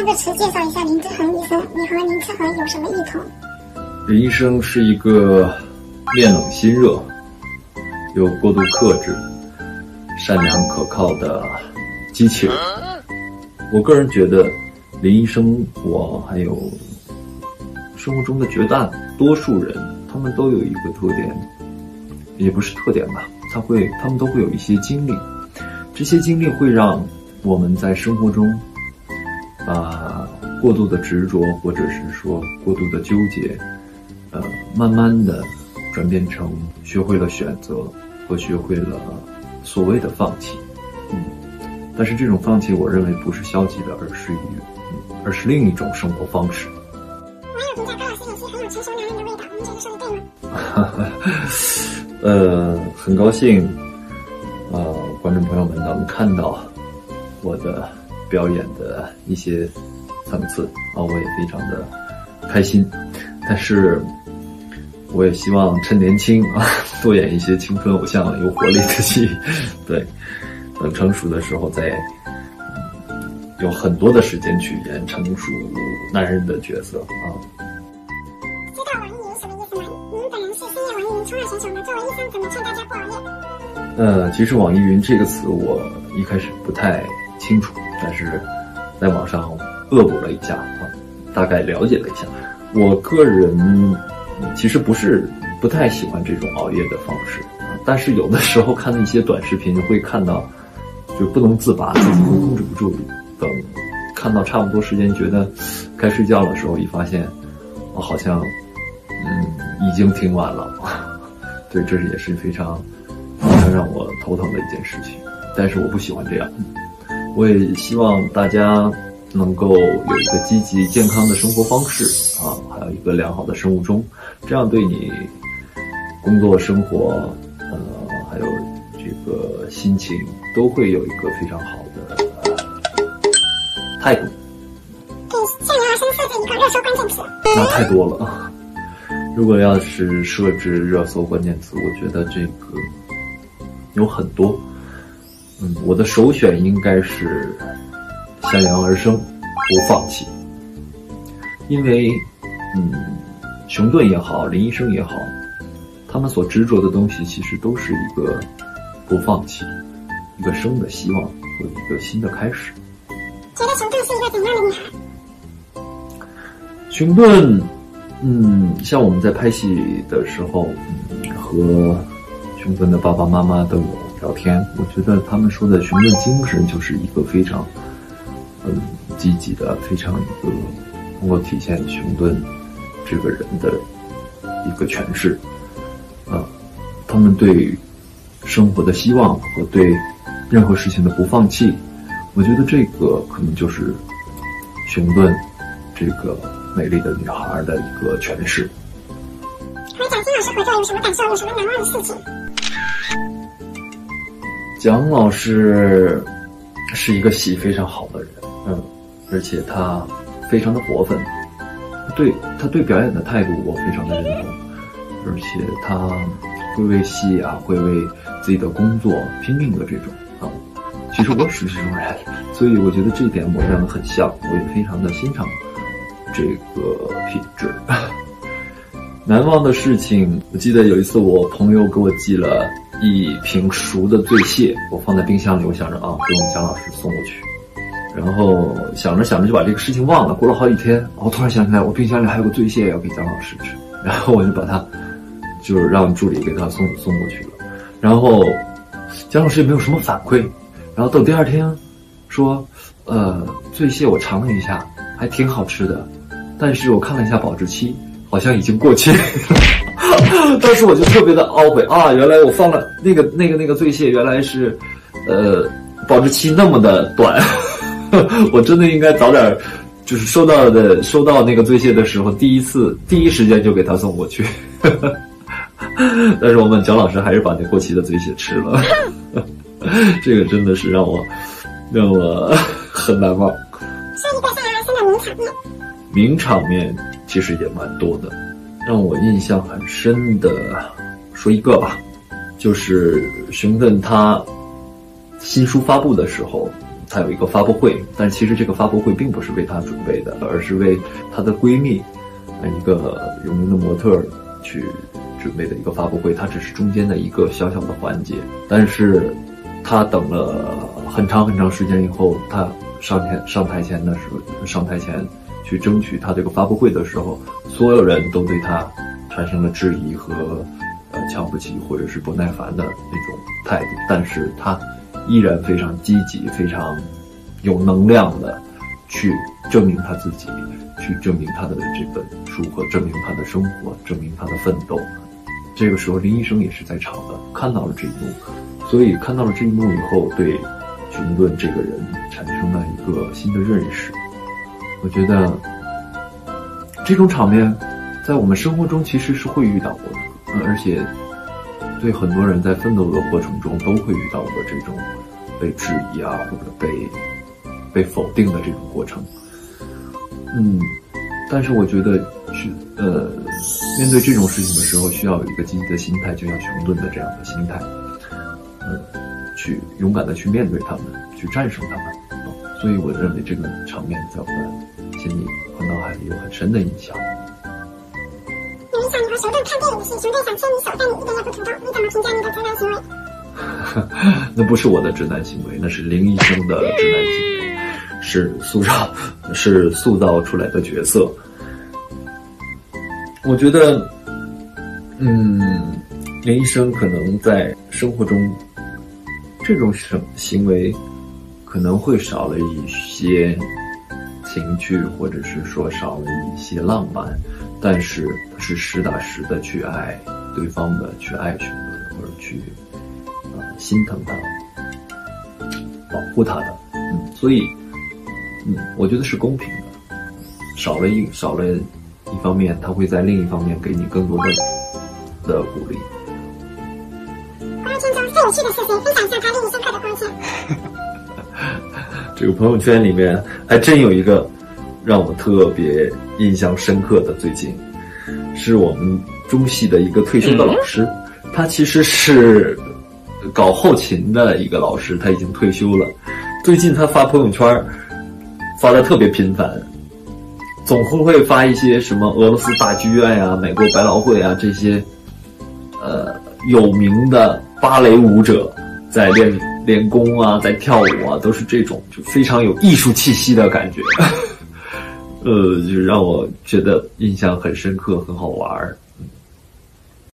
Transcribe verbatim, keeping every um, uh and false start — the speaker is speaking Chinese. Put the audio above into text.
三个词介绍一下林之恒医生，你和林之恒有什么异同？ 林医生是一个面冷心热、又过度克制、善良可靠的机器人。我个人觉得林医生，我还有生活中的绝大多数人，他们都有一个特点，也不是特点吧，他会他们都会有一些经历，这些经历会让我们在生活中把过度的执着，或者是说过度的纠结，呃，慢慢的转变成学会了选择和学会了所谓的放弃。嗯，但是这种放弃，我认为不是消极的，而是一，嗯，而是另一种生活方式。 网友评价高老师演戏很有成熟男人的味道，您觉得说的对吗？ 呃，很高兴，呃，观众朋友们能看到我的表演的一些层次啊，我也非常的开心。但是，我也希望趁年轻啊，多演一些青春偶像有活力的戏。对，等成熟的时候再，嗯，有很多的时间去演成熟男人的角色啊。 知道网易云什么意思吗？您本人是深夜网易云冲浪选手吗？作为医生，怎么劝大家不熬夜？ 呃，其实网易云这个词我一开始不太清楚，但是在网上恶补了一下啊，大概了解了一下。我个人其实不是不太喜欢这种熬夜的方式，但是有的时候看一些短视频会看到，就不能自拔，自己会控制不住。等看到差不多时间，觉得该睡觉的时候，一发现我好像嗯已经挺晚了。对，这是也是非常非常让我头疼的一件事情。但是我不喜欢这样，我也希望大家能够有一个积极健康的生活方式啊，还有一个良好的生物钟，这样对你工作生活呃还有这个心情都会有一个非常好的呃态度。 给向阳而生设置一个热搜关键词， 那太多了。如果要是设置热搜关键词，我觉得这个有很多。嗯，我的首选应该是向阳而生，不放弃。因为，嗯，熊顿也好，林医生也好，他们所执着的东西其实都是一个不放弃，一个生的希望和一个新的开始。 觉得熊顿是一个怎样的女孩？ 熊顿，嗯，像我们在拍戏的时候，嗯，和熊顿的爸爸妈妈都有聊天，我觉得他们说的熊顿精神就是一个非常嗯，积极的，非常一个能够体现熊顿这个人的一个诠释。啊，他们对生活的希望和对任何事情的不放弃，我觉得这个可能就是熊顿这个美丽的女孩的一个诠释。 和蒋欣老师合作有什么感受？有什么难忘的事情？ 蒋老师是一个戏非常好的人。嗯，而且他非常的活分，对他对表演的态度我非常的认同，而且他会为戏啊，会为自己的工作拼命的这种啊。其实我是这种人，所以我觉得这一点我们两个很像，我也非常的欣赏这个品质。难忘的事情，我记得有一次我朋友给我寄了一瓶熟的醉蟹，我放在冰箱里，我想着啊，给我们蒋老师送过去。然后想着想着就把这个事情忘了，过了好几天，我突然想起来，我冰箱里还有个醉蟹要给蒋老师吃，然后我就把它，就是让助理给他送送过去了。然后蒋老师也没有什么反馈，然后等第二天说，呃，醉蟹我尝了一下，还挺好吃的，但是我看了一下保质期，好像已经过期。当时我就特别的懊悔啊，原来我放了那个那个那个醉蟹，原来是，呃，保质期那么的短。我真的应该早点，就是收到的收到那个醉蟹的时候，第一次第一时间就给他送过去。但是我们蒋老师还是把那过期的醉蟹吃了。这个真的是让我让我很难忘。 说一个向阳而生的名场面。 名场面其实也蛮多的，让我印象很深的说一个吧，就是熊顿他新书发布的时候， 她有一个发布会，但其实这个发布会并不是为她准备的，而是为她的闺蜜，一个有名的模特去准备的一个发布会，它只是中间的一个小小的环节。但是她等了很长很长时间以后，她上台上台前的时候，上台前去争取她这个发布会的时候，所有人都对她产生了质疑和呃瞧不起或者是不耐烦的那种态度，但是她依然非常积极，非常有能量的去证明她自己，去证明她的这本书和证明她的生活，证明她的奋斗。这个时候林医生也是在场的，看到了这一幕，所以看到了这一幕以后，对熊顿这个人产生了一个新的认识。我觉得这种场面在我们生活中其实是会遇到过的，嗯，而且对很多人在奋斗的过程中都会遇到过这种被质疑啊，或者被被否定的这种过程。嗯，但是我觉得去呃面对这种事情的时候，需要有一个积极的心态，就像熊顿的这样的心态，嗯，去勇敢的去面对他们，去战胜他们。所以我认为这个场面在我的心里和脑海里有很深的印象。 有人想你和熊顿看电影时，熊顿想牵你手，但你一点也不主动，你怎么评价你的直男行为？ 那不是我的直男行为，那是林医生的直男行为，是塑造是塑造出来的角色。我觉得，嗯，林医生可能在生活中这种行为可能会少了一些情趣，或者是说少了一些浪漫，但是是实打实的去爱对方的，去爱熊顿，或者去呃心疼他，保护他的。嗯，所以嗯，我觉得是公平的。少了一少了一方面，他会在另一方面给你更多的的鼓励。 朋友圈中最有趣的是谁？分享一下他令你深刻的光线。 这个朋友圈里面还真有一个让我特别印象深刻的，最近是我们中戏的一个退休的老师，他其实是搞后勤的一个老师，他已经退休了。最近他发朋友圈发的特别频繁，总会发一些什么俄罗斯大剧院呀、美国百老汇啊这些呃有名的芭蕾舞者在练练功啊，在跳舞啊，都是这种就非常有艺术气息的感觉。呃，就让我觉得印象很深刻，很好玩。